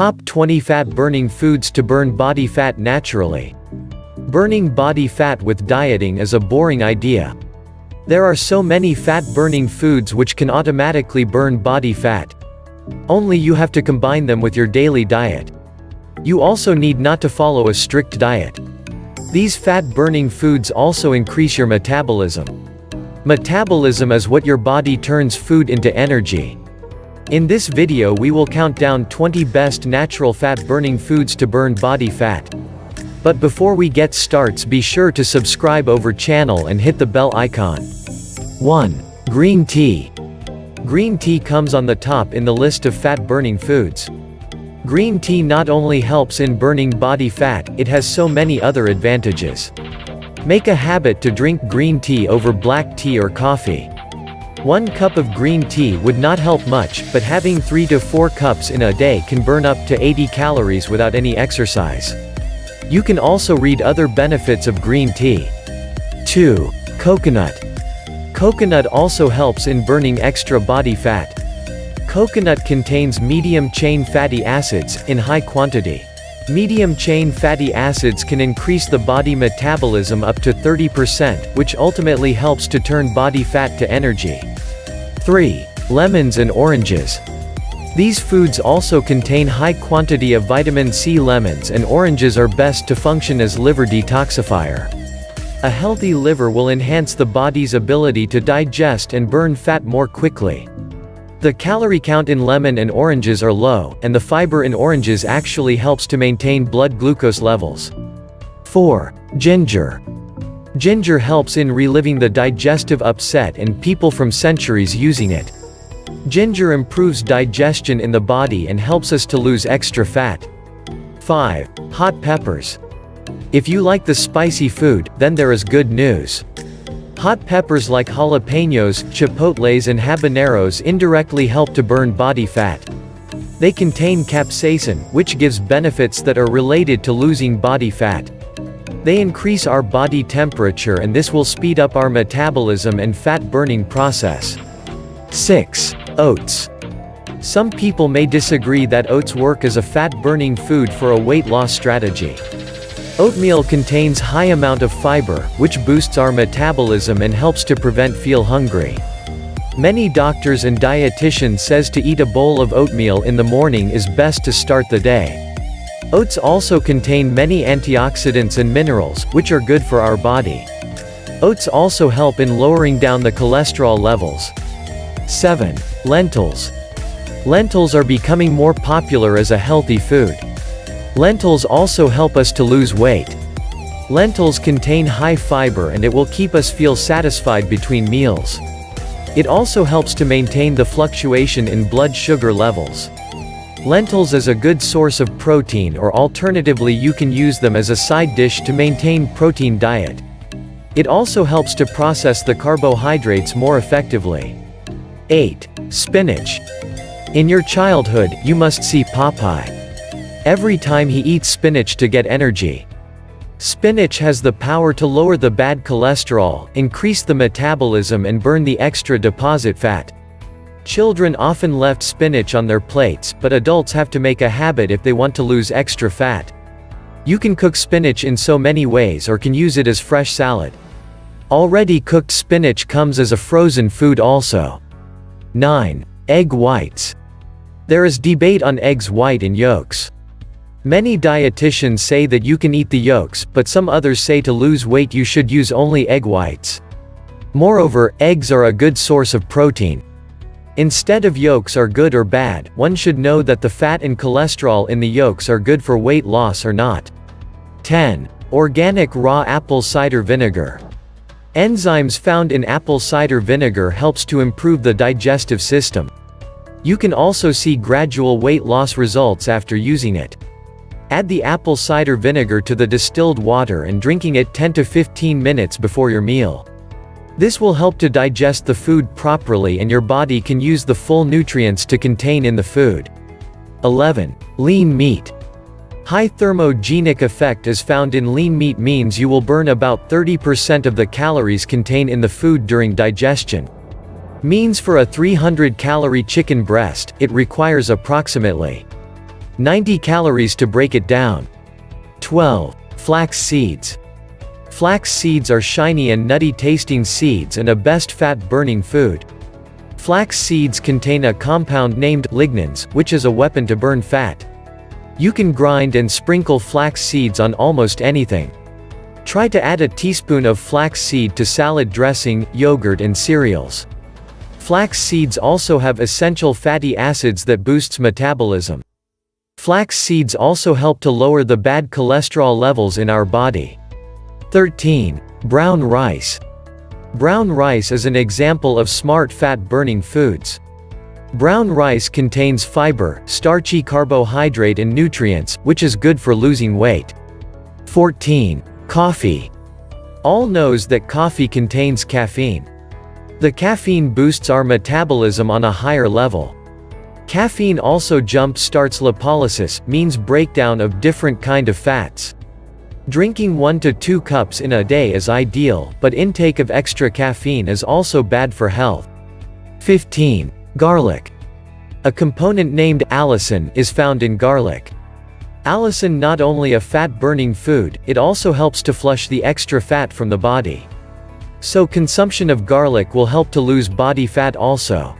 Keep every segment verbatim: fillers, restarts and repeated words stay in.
Top twenty fat-burning foods to burn body fat naturally. Burning body fat with dieting is a boring idea. There are so many fat-burning foods which can automatically burn body fat. Only you have to combine them with your daily diet. You also need not to follow a strict diet. These fat-burning foods also increase your metabolism. Metabolism is what your body turns food into energy. In this video we will count down twenty best natural fat-burning foods to burn body fat. But before we get starts, be sure to subscribe over channel and hit the bell icon. one. Green tea. Green tea comes on the top in the list of fat-burning foods. Green tea not only helps in burning body fat, it has so many other advantages. Make a habit to drink green tea over black tea or coffee. One cup of green tea would not help much, but having three to four cups in a day can burn up to eighty calories without any exercise. You can also read other benefits of green tea. two. Coconut. Coconut also helps in burning extra body fat. Coconut contains medium-chain fatty acids, in high quantity. Medium-chain fatty acids can increase the body metabolism up to thirty percent, which ultimately helps to turn body fat to energy. three. Lemons and oranges. These foods also contain high quantity of vitamin C. Lemons and oranges are best to function as liver detoxifier. A healthy liver will enhance the body's ability to digest and burn fat more quickly. The calorie count in lemon and oranges are low, and the fiber in oranges actually helps to maintain blood glucose levels. four. Ginger. Ginger helps in relieving the digestive upset and people from centuries using it. Ginger improves digestion in the body and helps us to lose extra fat. five. Hot peppers. If you like the spicy food, then there is good news. Hot peppers like jalapenos, chipotles and habaneros indirectly help to burn body fat. They contain capsaicin, which gives benefits that are related to losing body fat. They increase our body temperature and this will speed up our metabolism and fat-burning process. six. Oats. Some people may disagree that oats work as a fat-burning food for a weight loss strategy. Oatmeal contains high amount of fiber, which boosts our metabolism and helps to prevent feel hungry. Many doctors and dietitians says to eat a bowl of oatmeal in the morning is best to start the day. Oats also contain many antioxidants and minerals, which are good for our body. Oats also help in lowering down the cholesterol levels. seven. Lentils. Lentils are becoming more popular as a healthy food. Lentils also help us to lose weight. Lentils contain high fiber and it will keep us feel satisfied between meals. It also helps to maintain the fluctuation in blood sugar levels. Lentils is a good source of protein, or alternatively you can use them as a side dish to maintain protein diet. It also helps to process the carbohydrates more effectively. eight. Spinach. In your childhood, you must see Popeye. Every time he eats spinach to get energy. Spinach has the power to lower the bad cholesterol, increase the metabolism and burn the extra deposit fat. Children often left spinach on their plates, but adults have to make a habit if they want to lose extra fat. You can cook spinach in so many ways or can use it as fresh salad. Already cooked spinach comes as a frozen food also. nine. Egg whites. There is debate on eggs white and yolks. Many dietitians say that you can eat the yolks, but some others say to lose weight you should use only egg whites. Moreover, eggs are a good source of protein. Instead of yolks are good or bad, one should know that the fat and cholesterol in the yolks are good for weight loss or not. ten. Organic raw apple cider vinegar. Enzymes found in apple cider vinegar helps to improve the digestive system. You can also see gradual weight loss results after using it. Add the apple cider vinegar to the distilled water and drinking it ten to fifteen minutes before your meal. This will help to digest the food properly and your body can use the full nutrients to contain in the food. eleven. Lean meat. High thermogenic effect is found in lean meat, means you will burn about thirty percent of the calories contained in the food during digestion. Means for a three hundred calorie chicken breast, it requires approximately ninety calories to break it down. twelve. Flax seeds. Flax seeds are shiny and nutty tasting seeds and a best fat-burning food. Flax seeds contain a compound named lignans, which is a weapon to burn fat. You can grind and sprinkle flax seeds on almost anything. Try to add a teaspoon of flax seed to salad dressing, yogurt and cereals. Flax seeds also have essential fatty acids that boosts metabolism. Flax seeds also help to lower the bad cholesterol levels in our body. thirteen. Brown rice. Brown rice is an example of smart fat-burning foods. Brown rice contains fiber, starchy carbohydrate and nutrients, which is good for losing weight. fourteen. Coffee. All knows that coffee contains caffeine. The caffeine boosts our metabolism on a higher level. Caffeine also jump-starts lipolysis, means breakdown of different kind of fats. Drinking one to two cups in a day is ideal, but intake of extra caffeine is also bad for health. fifteen. Garlic. A component named allicin is found in garlic. Allicin not only a fat-burning food, it also helps to flush the extra fat from the body. So consumption of garlic will help to lose body fat also.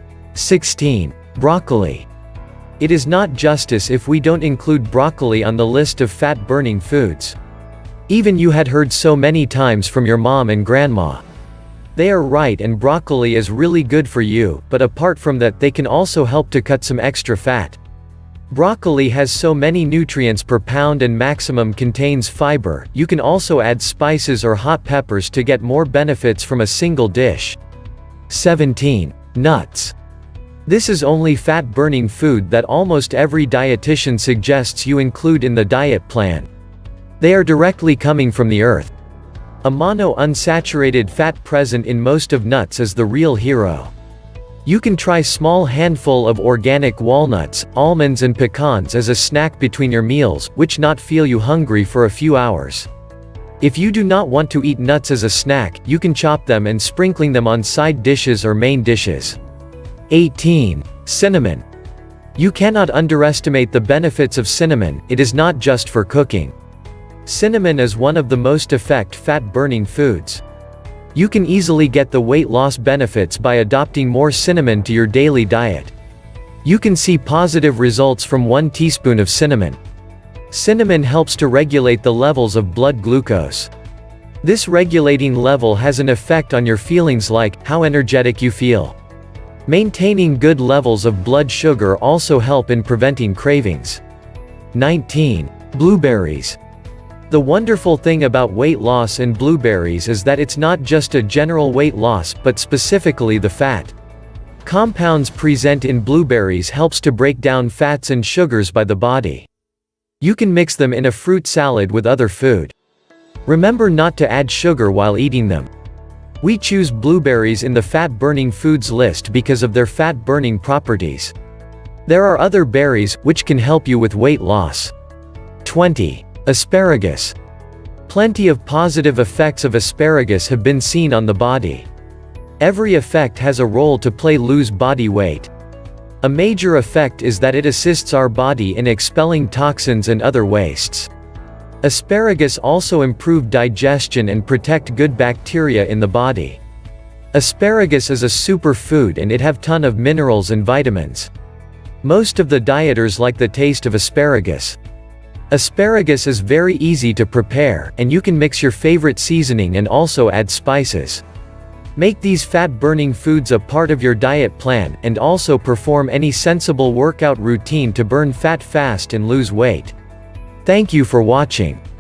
sixteen. Broccoli. It is not justice if we don't include broccoli on the list of fat-burning foods. Even you had heard so many times from your mom and grandma. They are right, and broccoli is really good for you, but apart from that they can also help to cut some extra fat. Broccoli has so many nutrients per pound and maximum contains fiber. You can also add spices or hot peppers to get more benefits from a single dish. seventeen. Nuts. This is only fat-burning food that almost every dietitian suggests you include in the diet plan. They are directly coming from the earth. A mono-unsaturated fat present in most of nuts is the real hero. You can try small handful of organic walnuts, almonds and pecans as a snack between your meals, which not feel you hungry for a few hours. If you do not want to eat nuts as a snack, you can chop them and sprinkling them on side dishes or main dishes. eighteen. Cinnamon. You cannot underestimate the benefits of cinnamon. It is not just for cooking. Cinnamon is one of the most effective fat-burning foods. You can easily get the weight loss benefits by adopting more cinnamon to your daily diet. You can see positive results from one teaspoon of cinnamon. Cinnamon helps to regulate the levels of blood glucose. This regulating level has an effect on your feelings, like how energetic you feel. Maintaining good levels of blood sugar also help in preventing cravings. nineteen. Blueberries. The wonderful thing about weight loss and blueberries is that it's not just a general weight loss, but specifically the fat compounds present in blueberries helps to break down fats and sugars by the body. You can mix them in a fruit salad with other food. Remember not to add sugar while eating them. We choose blueberries in the fat-burning foods list because of their fat-burning properties. There are other berries, which can help you with weight loss. twenty. Asparagus. Plenty of positive effects of asparagus have been seen on the body. Every effect has a role to play lose body weight. A major effect is that it assists our body in expelling toxins and other wastes. Asparagus also improve digestion and protect good bacteria in the body. Asparagus is a superfood and it have ton of minerals and vitamins. Most of the dieters like the taste of asparagus. Asparagus is very easy to prepare, and you can mix your favorite seasoning and also add spices. Make these fat-burning foods a part of your diet plan, and also perform any sensible workout routine to burn fat fast and lose weight. Thank you for watching.